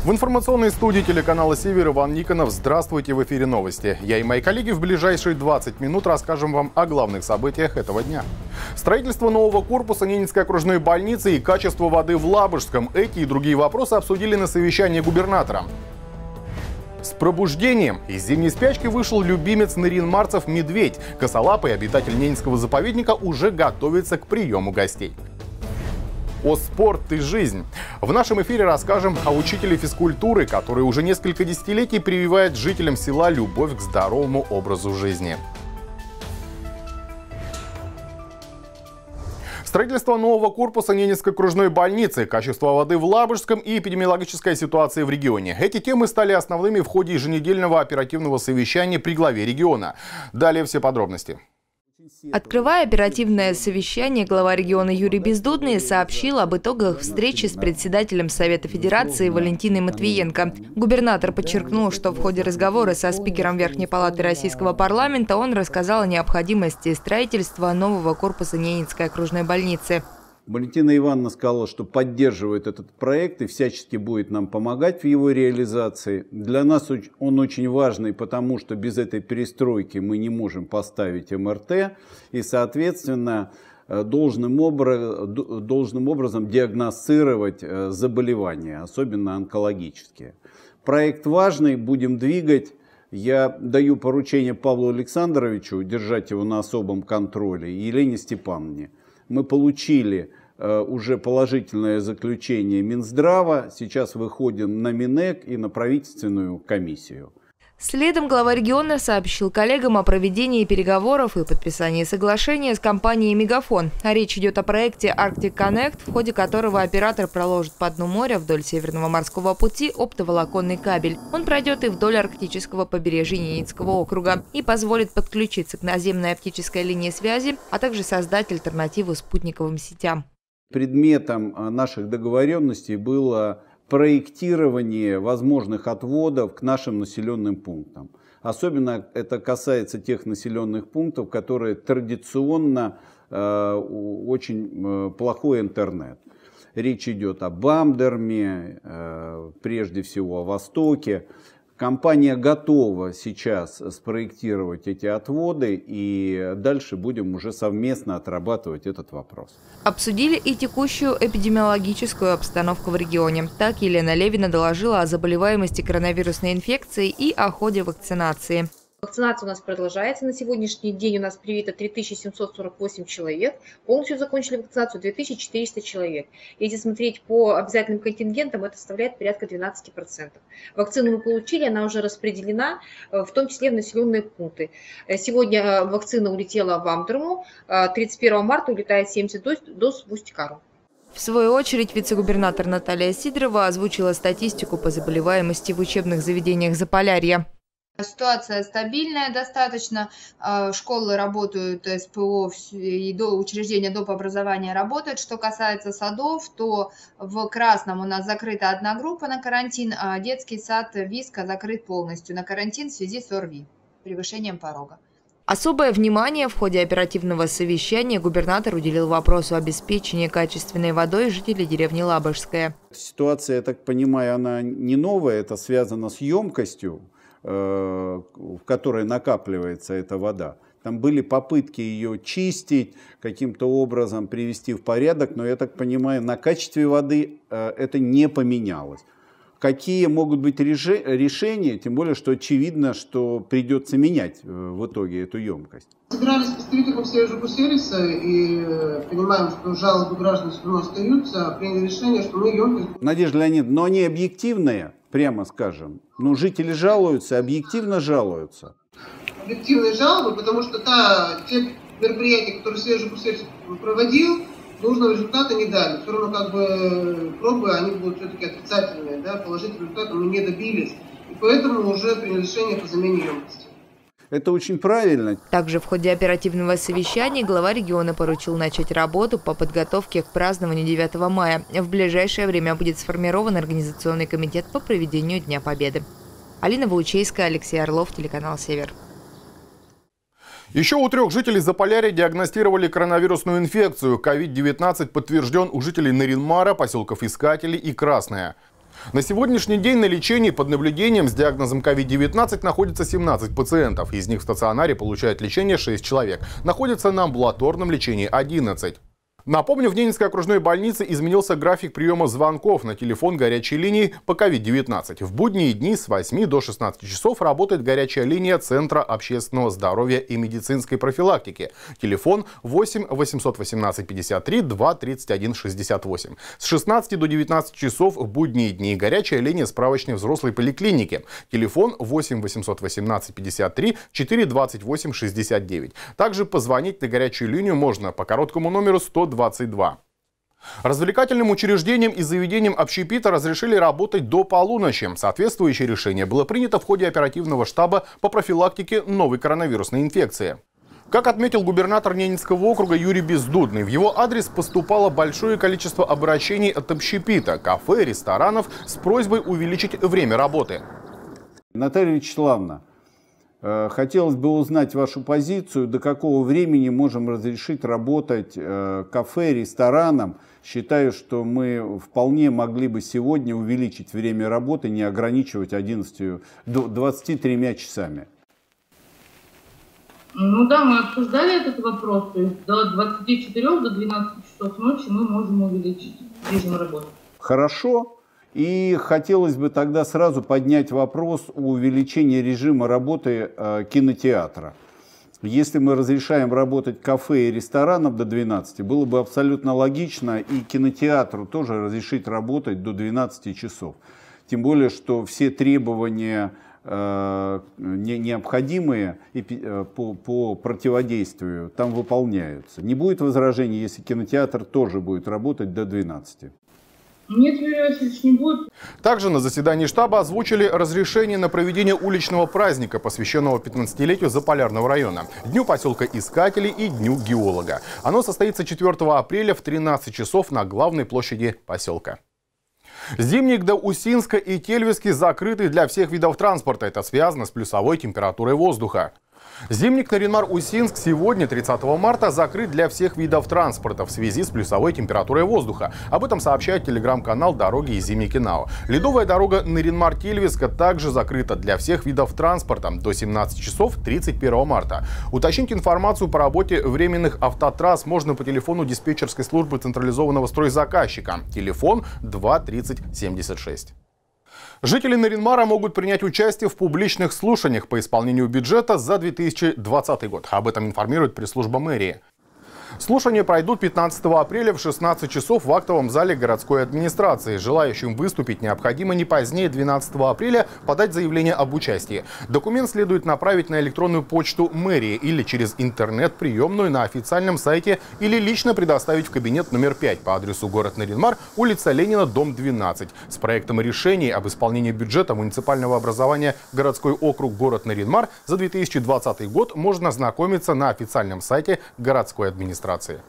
В информационной студии телеканала «Север» Иван Никонов. Здравствуйте, в эфире новости. Я и мои коллеги в ближайшие 20 минут расскажем вам о главных событиях этого дня. Строительство нового корпуса Ненецкой окружной больницы и качество воды в Лабужском. Эти и другие вопросы обсудили на совещании губернатора. С пробуждением из зимней спячки вышел любимец наринмарцев медведь. Косолапый обитатель Ненецкого заповедника уже готовится к приему гостей. О спорт и жизнь. В нашем эфире расскажем о учителе физкультуры, который уже несколько десятилетий прививает жителям села любовь к здоровому образу жизни. Строительство нового корпуса Ненецкой окружной больницы, качество воды в Лабужском и эпидемиологическая ситуация в регионе. Эти темы стали основными в ходе еженедельного оперативного совещания при главе региона. Далее все подробности. Открывая оперативное совещание, глава региона Юрий Бездудный сообщил об итогах встречи с председателем Совета Федерации Валентиной Матвиенко. Губернатор подчеркнул, что в ходе разговора со спикером Верхней палаты Российского парламента он рассказал о необходимости строительства нового корпуса Ненецкой окружной больницы. Валентина Ивановна сказала, что поддерживает этот проект и всячески будет нам помогать в его реализации. Для нас он очень важный, потому что без этой перестройки мы не можем поставить МРТ и, соответственно, должным образом диагностировать заболевания, особенно онкологические. Проект важный, будем двигать. Я даю поручение Павлу Александровичу держать его на особом контроле и Елене Степановне. Мы получили уже положительное заключение Минздрава, сейчас выходим на Минэк и на правительственную комиссию. Следом глава региона сообщил коллегам о проведении переговоров и подписании соглашения с компанией «Мегафон». Речь идет о проекте Arctic Connect, в ходе которого оператор проложит по дну моря вдоль Северного морского пути оптоволоконный кабель. Он пройдет и вдоль арктического побережья Ненецкого округа и позволит подключиться к наземной оптической линии связи, а также создать альтернативу спутниковым сетям. Предметом наших договоренностей было проектирование возможных отводов к нашим населенным пунктам. Особенно это касается тех населенных пунктов, которые традиционно очень плохой интернет. Речь идет о Бамдерме, прежде всего о Востоке. Компания готова сейчас спроектировать эти отводы, и дальше будем уже совместно отрабатывать этот вопрос. Обсудили и текущую эпидемиологическую обстановку в регионе. Так Елена Левина доложила о заболеваемости коронавирусной инфекцией и о ходе вакцинации. Вакцинация у нас продолжается. На сегодняшний день у нас привито 3748 человек. Полностью закончили вакцинацию 2400 человек. Если смотреть по обязательным контингентам, это составляет порядка 12%. Вакцину мы получили, она уже распределена, в том числе в населенные пункты. Сегодня вакцина улетела в Амдерму, 31 марта улетает 70 доз в Усть-Кару. В свою очередь вице-губернатор Наталья Сидорова озвучила статистику по заболеваемости в учебных заведениях Заполярья. Ситуация стабильная достаточно, школы работают, СПО и учреждения доп. Образования работают. Что касается садов, то в Красном у нас закрыта одна группа на карантин, а детский сад Виска закрыт полностью на карантин в связи с ОРВИ, превышением порога. Особое внимание в ходе оперативного совещания губернатор уделил вопросу обеспечения качественной водой жителей деревни Лабужская. Ситуация, я так понимаю, она не новая, это связано с емкостью, в которой накапливается эта вода. Там были попытки ее чистить, каким-то образом привести в порядок, но, я так понимаю, на качестве воды это не поменялось. Какие могут быть решения, тем более, что очевидно, что придется менять в итоге эту емкость. Собирались с представителем Север-сервиса и понимаем, что жалобы граждан все равно остаются, приняли решение, что мы емкость... Надежда Леонидовна, но они объективные, прямо скажем. Ну, жители жалуются, объективно жалуются. Объективные жалобы, потому что те мероприятия, которые Север-сервис проводил, нужного результата не дали. Все равно как бы пробы, они будут все-таки отрицательные, да, положительного результата мы не добились. И поэтому уже приняли решение по замене емкости. Это очень правильно. Также в ходе оперативного совещания глава региона поручил начать работу по подготовке к празднованию 9 мая. В ближайшее время будет сформирован организационный комитет по проведению Дня Победы. Алина Ваучейская, Алексей Орлов, телеканал «Север». Еще у 3 жителей Заполярья диагностировали коронавирусную инфекцию. COVID-19 подтвержден у жителей Наринмара, поселков Искатели и Красное. На сегодняшний день на лечении под наблюдением с диагнозом COVID-19 находится 17 пациентов. Из них в стационаре получает лечение 6 человек. Находится на амбулаторном лечении 11. Напомню, в Ненецкой окружной больнице изменился график приема звонков на телефон горячей линии по COVID-19. В будние дни с 8 до 16 часов работает горячая линия Центра общественного здоровья и медицинской профилактики. Телефон 8 818 53 2 31 68. С 16 до 19 часов в будние дни горячая линия справочной взрослой поликлиники. Телефон 8 818 53 4 28 69. Также позвонить на горячую линию можно по короткому номеру 122. Развлекательным учреждениям и заведениям общепита разрешили работать до полуночи. Соответствующее решение было принято в ходе оперативного штаба по профилактике новой коронавирусной инфекции. Как отметил губернатор Ненецкого округа Юрий Бездудный, в его адрес поступало большое количество обращений от общепита, кафе, ресторанов с просьбой увеличить время работы. Наталья Вячеславовна, хотелось бы узнать вашу позицию, до какого времени можем разрешить работать кафе, ресторанам. Считаю, что мы вполне могли бы сегодня увеличить время работы, не ограничивать 23 часами. Ну да, мы обсуждали этот вопрос, то есть до 24, до 12 часов ночи мы можем увеличить режим работы. Хорошо. И хотелось бы тогда сразу поднять вопрос о увеличении режима работы кинотеатра. Если мы разрешаем работать кафе и ресторанам до 12, было бы абсолютно логично и кинотеатру тоже разрешить работать до 12 часов. Тем более, что все требования необходимые по противодействию там выполняются. Не будет возражений, если кинотеатр тоже будет работать до 12. Нет, Юрий Васильевич, не будет. Также на заседании штаба озвучили разрешение на проведение уличного праздника, посвященного 15-летию Заполярного района, Дню поселка Искателей и Дню геолога. Оно состоится 4 апреля в 13 часов на главной площади поселка. Зимник до Усинска и Тельвиски закрыты для всех видов транспорта. Это связано с плюсовой температурой воздуха. Зимник Наринмар-Усинск сегодня, 30 марта, закрыт для всех видов транспорта в связи с плюсовой температурой воздуха. Об этом сообщает телеграм-канал «Дороги и Зимники НАО». Ледовая дорога Наринмар-Тельвиска также закрыта для всех видов транспорта до 17 часов 31 марта. Уточнить информацию по работе временных автотрасс можно по телефону диспетчерской службы централизованного стройзаказчика. Телефон 2 30 76. Жители Наринмара могут принять участие в публичных слушаниях по исполнению бюджета за 2020 год. Об этом информирует пресс-служба мэрии. Слушания пройдут 15 апреля в 16 часов в актовом зале городской администрации. Желающим выступить необходимо не позднее 12 апреля подать заявление об участии. Документ следует направить на электронную почту мэрии или через интернет-приемную на официальном сайте или лично предоставить в кабинет номер 5 по адресу город Наринмар, улица Ленина, дом 12. С проектом решений об исполнении бюджета муниципального образования городской округ город Наринмар за 2020 год можно ознакомиться на официальном сайте городской администрации.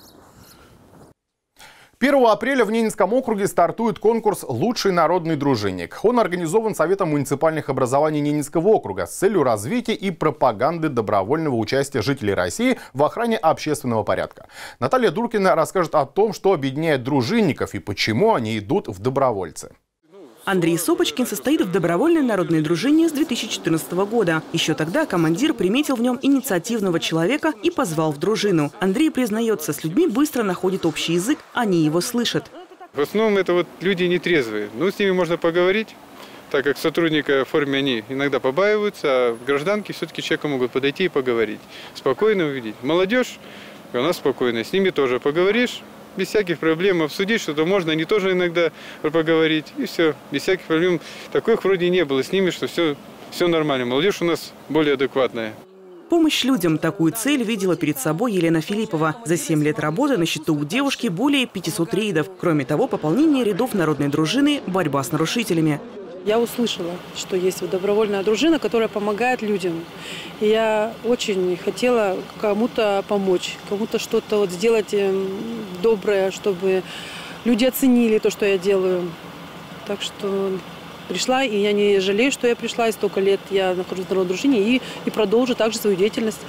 1 апреля в Ненецком округе стартует конкурс «Лучший народный дружинник». Он организован Советом муниципальных образований Ненецкого округа с целью развития и пропаганды добровольного участия жителей России в охране общественного порядка. Наталья Дуркина расскажет о том, что объединяет дружинников и почему они идут в добровольцы. Андрей Сопочкин состоит в добровольной народной дружине с 2014 года. Еще тогда командир приметил в нем инициативного человека и позвал в дружину. Андрей признается, с людьми быстро находит общий язык, они его слышат. В основном это вот люди нетрезвые. Ну, с ними можно поговорить, так как сотрудника в форме они иногда побаиваются, а в гражданке все-таки человеку могут подойти и поговорить. Спокойно увидеть. Молодежь, у нас спокойно, с ними тоже поговоришь. Без всяких проблем обсудить что-то можно, они тоже иногда поговорить, и все. Без всяких проблем. Таких вроде не было с ними, что все нормально. Молодежь у нас более адекватная. Помощь людям – такую цель видела перед собой Елена Филиппова. За 7 лет работы на счету у девушки более 500 рейдов. Кроме того, пополнение рядов народной дружины, борьба с нарушителями. Я услышала, что есть добровольная дружина, которая помогает людям. И я очень хотела кому-то помочь, кому-то что-то вот сделать доброе, чтобы люди оценили то, что я делаю. Так что пришла, и я не жалею, что я пришла, и столько лет я нахожусь в народной дружине, и продолжу также свою деятельность.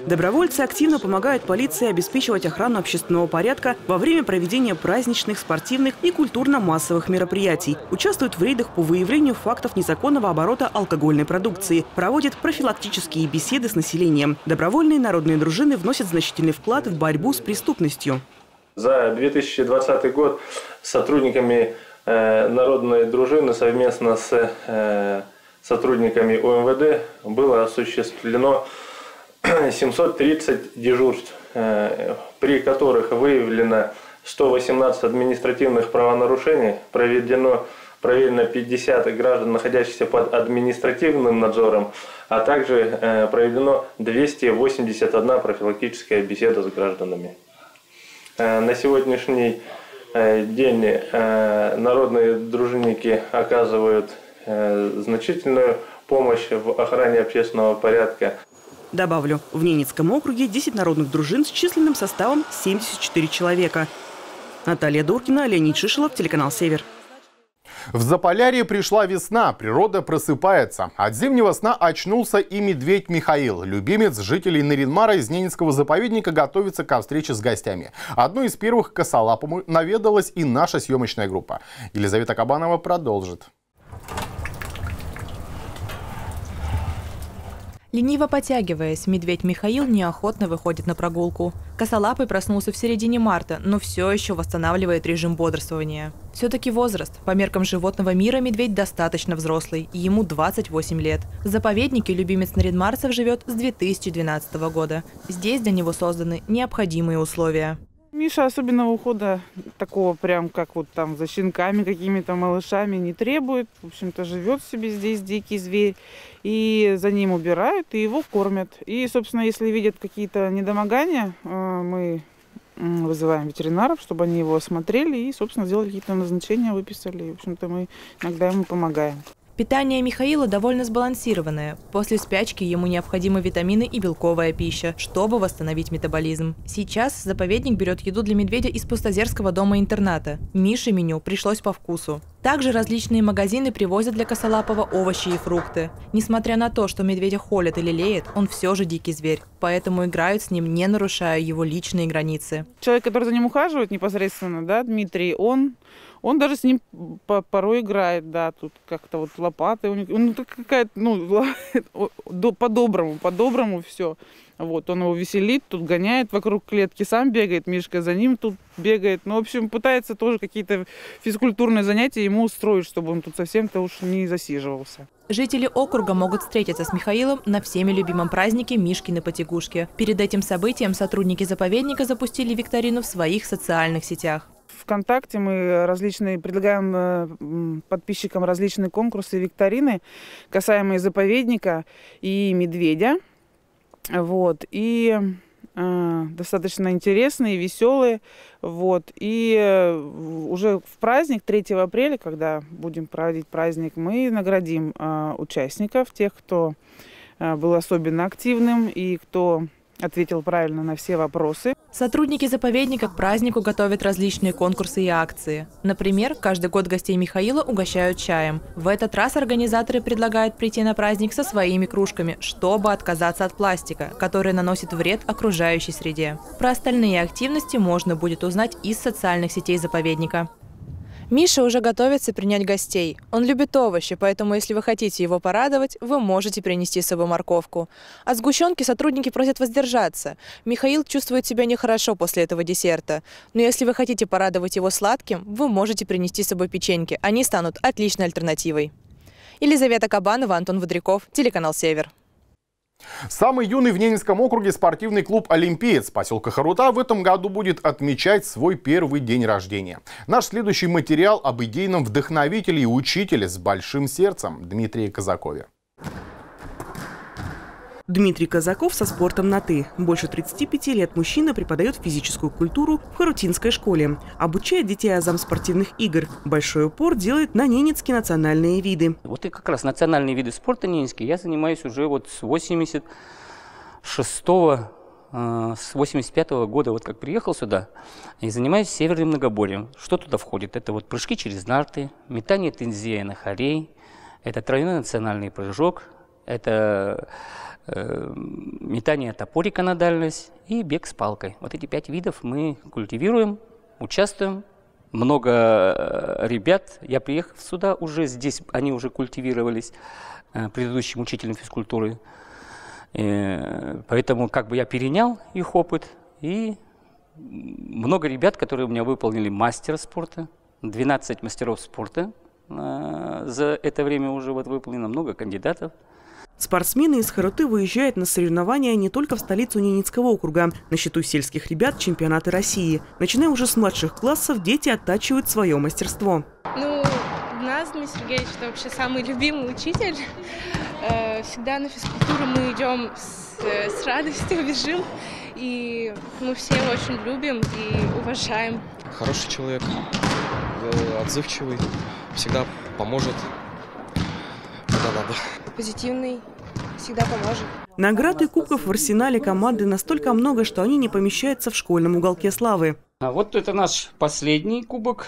Добровольцы активно помогают полиции обеспечивать охрану общественного порядка во время проведения праздничных, спортивных и культурно-массовых мероприятий. Участвуют в рейдах по выявлению фактов незаконного оборота алкогольной продукции. Проводят профилактические беседы с населением. Добровольные народные дружины вносят значительный вклад в борьбу с преступностью. За 2020 год сотрудниками народной дружины совместно с сотрудниками УМВД было осуществлено 730 дежурств, при которых выявлено 118 административных правонарушений, проверено 50 граждан, находящихся под административным надзором, а также проведено 281 профилактическая беседа с гражданами. На сегодняшний день народные дружинники оказывают значительную помощь в охране общественного порядка. Добавлю, в Ненецком округе 10 народных дружин с численным составом 74 человека. Наталья Дуркина, Леонид Шишелов, телеканал «Север». В Заполярье пришла весна, природа просыпается. От зимнего сна очнулся и медведь Михаил. Любимец жителей Нарьян-Мара из Ненецкого заповедника готовится ко встрече с гостями. Одной из первых к косолапому наведалась и наша съемочная группа. Елизавета Кабанова продолжит. Лениво потягиваясь, медведь Михаил неохотно выходит на прогулку. Косолапый проснулся в середине марта, но все еще восстанавливает режим бодрствования. Все-таки возраст. По меркам животного мира медведь достаточно взрослый, и ему 28 лет. В заповеднике любимец нарьян-марцев живет с 2012 года. Здесь для него созданы необходимые условия. Миша особенного ухода такого прям как вот там за щенками, какими-то малышами не требует. В общем-то живет себе здесь дикий зверь. И за ним убирают и его кормят. И, собственно, если видят какие-то недомогания, мы вызываем ветеринаров, чтобы они его осмотрели и, собственно, сделали какие-то назначения, выписали. И, в общем-то, мы иногда ему помогаем. Питание Михаила довольно сбалансированное. После спячки ему необходимы витамины и белковая пища, чтобы восстановить метаболизм. Сейчас заповедник берет еду для медведя из пустозерского дома-интерната. Мише меню пришлось по вкусу. Также различные магазины привозят для косолапого овощи и фрукты. Несмотря на то, что медведя холят и лелеет, он все же дикий зверь. Поэтому играют с ним, не нарушая его личные границы. Человек, который за ним ухаживает непосредственно, да, Дмитрий, он даже с ним порой играет, да, тут как-то вот лопатой у него, какая-то, по-доброму все. Вот, он его веселит, тут гоняет вокруг клетки, сам бегает, Мишка за ним тут бегает. Ну, в общем, пытается тоже какие-то физкультурные занятия ему устроить, чтобы он тут совсем-то уж не засиживался. Жители округа могут встретиться с Михаилом на всеми любимом празднике Мишкины потягушки. Перед этим событием сотрудники заповедника запустили викторину в своих социальных сетях. ВКонтакте мы предлагаем подписчикам различные конкурсы и викторины, касаемые заповедника и медведя. Вот, и достаточно интересные, веселые. Вот, и уже в праздник, 3 апреля, когда будем проводить праздник, мы наградим участников, тех, кто был особенно активным и кто ответил правильно на все вопросы. Сотрудники заповедника к празднику готовят различные конкурсы и акции. Например, каждый год гостей Михаила угощают чаем. В этот раз организаторы предлагают прийти на праздник со своими кружками, чтобы отказаться от пластика, который наносит вред окружающей среде. Про остальные активности можно будет узнать из социальных сетей заповедника. Миша уже готовится принять гостей. Он любит овощи, поэтому если вы хотите его порадовать, вы можете принести с собой морковку. От сгущенки сотрудники просят воздержаться. Михаил чувствует себя нехорошо после этого десерта. Но если вы хотите порадовать его сладким, вы можете принести с собой печеньки. Они станут отличной альтернативой. Елизавета Кабанова, Антон Водряков, телеканал «Север». Самый юный в Ненецком округе спортивный клуб «Олимпиец» поселка Харута в этом году будет отмечать свой первый день рождения. Наш следующий материал об идейном вдохновителе и учителе с большим сердцем Дмитрии Казакове. Дмитрий Казаков со спортом на «ты». Больше 35 лет мужчина преподает физическую культуру в Харутинской школе. Обучает детей азам спортивных игр. Большой упор делает на ненецкие национальные виды. Вот и как раз национальные виды спорта ненецкие я занимаюсь уже вот с 85-го года, вот как приехал сюда, и занимаюсь северным многоборьем. Что туда входит? Это вот прыжки через нарты, метание тензея на хорей, это тройной национальный прыжок, Это метание топорика на дальность и бег с палкой. Вот эти 5 видов мы культивируем, участвуем. Много ребят, я приехав сюда, уже здесь они уже культивировались предыдущим учителем физкультуры. Поэтому как бы я перенял их опыт. И много ребят, которые у меня выполнили мастера спорта, 12 мастеров спорта за это время уже вот выполнено, много кандидатов. Спортсмены из Харуты выезжают на соревнования не только в столицу Ненецкого округа. На счету сельских ребят чемпионаты России. Начиная уже с младших классов, дети оттачивают свое мастерство. Ну, у нас Дмитрий Сергеевич – это вообще самый любимый учитель. Всегда на физкультуру мы идем с радостью, бежим. И мы все его очень любим и уважаем. Хороший человек, отзывчивый, всегда поможет, когда надо. Позитивный, всегда поможет. Наград и кубков в арсенале команды настолько много, что они не помещаются в школьном уголке славы. А вот это наш последний кубок.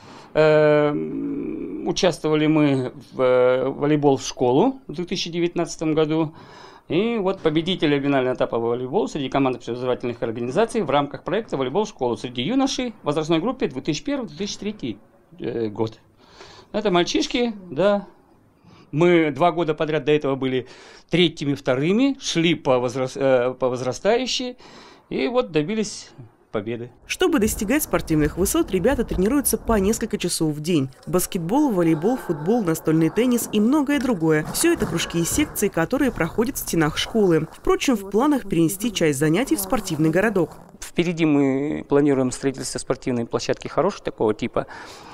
Участвовали мы в волейбол в школу в 2019 году. И вот победитель регионального этапа волейбола среди команд общеобразовательных организаций в рамках проекта «Волейбол в школу» среди юношей в возрастной группе 2001-2003 год. Это мальчишки, да. Мы 2 года подряд до этого были 3-ми, 2-ми, шли по возрастающей и вот добились победы. Чтобы достигать спортивных высот, ребята тренируются по несколько часов в день. Баскетбол, волейбол, футбол, настольный теннис и многое другое. Все это кружки и секции, которые проходят в стенах школы. Впрочем, в планах перенести часть занятий в спортивный городок. Впереди мы планируем строительство спортивной площадки хорошего такого типа.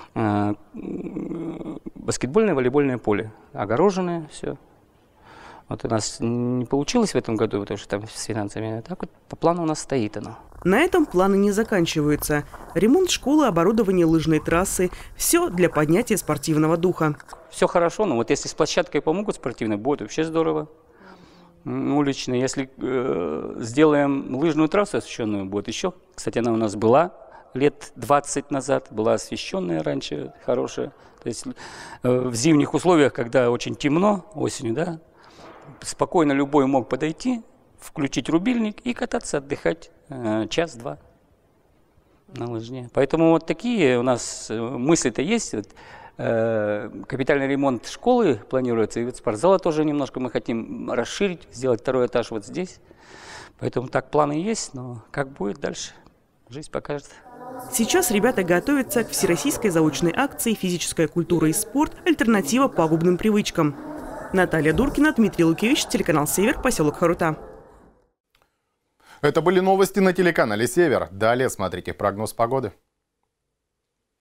Баскетбольное, волейбольное поле. Огороженное, все. Вот у нас не получилось в этом году, потому что там с финансами. Так вот по плану у нас стоит оно. На этом планы не заканчиваются. Ремонт школы, оборудование лыжной трассы – все для поднятия спортивного духа. Все хорошо, но вот если с площадкой помогут спортивной, будет вообще здорово. Уличной. Если сделаем лыжную трассу освещенную, будет еще. Кстати, она у нас была лет 20 назад, была освещенная раньше, хорошая. То есть в зимних условиях, когда очень темно, осенью, да, спокойно любой мог подойти, включить рубильник и кататься, отдыхать час-два на лыжне. Поэтому вот такие у нас мысли-то есть. Вот, капитальный ремонт школы планируется, и вот спортзала тоже немножко мы хотим расширить, сделать 2-й этаж вот здесь. Поэтому так планы есть, но как будет дальше, жизнь покажет. Сейчас ребята готовятся к всероссийской заочной акции «Физическая культура и спорт. Альтернатива пагубным привычкам». Наталья Дуркина, Дмитрий Лукевич, телеканал «Север», поселок Харута. Это были новости на телеканале «Север». Далее смотрите прогноз погоды.